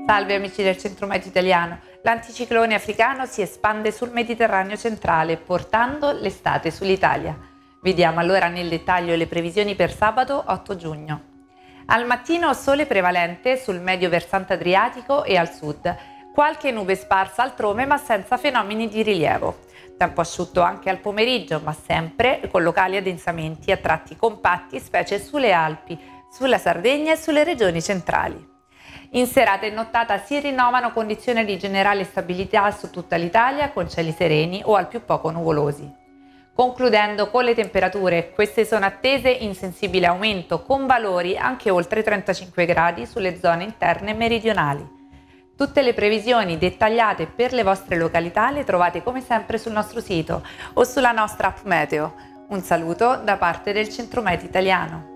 Salve amici del Centro-Meteo Italiano. L'anticiclone africano si espande sul Mediterraneo centrale, portando l'estate sull'Italia. Vediamo allora nel dettaglio le previsioni per sabato 8 giugno. Al mattino sole prevalente sul medio versante adriatico e al sud. Qualche nube sparsa altrove ma senza fenomeni di rilievo. Tempo asciutto anche al pomeriggio, ma sempre con locali addensamenti a tratti compatti, specie sulle Alpi, sulla Sardegna e sulle regioni centrali. In serata e nottata si rinnovano condizioni di generale stabilità su tutta l'Italia con cieli sereni o al più poco nuvolosi. Concludendo con le temperature, queste sono attese in sensibile aumento con valori anche oltre i 35 gradi sulle zone interne e meridionali. Tutte le previsioni dettagliate per le vostre località le trovate come sempre sul nostro sito o sulla nostra app Meteo. Un saluto da parte del Centro-Meteo Italiano.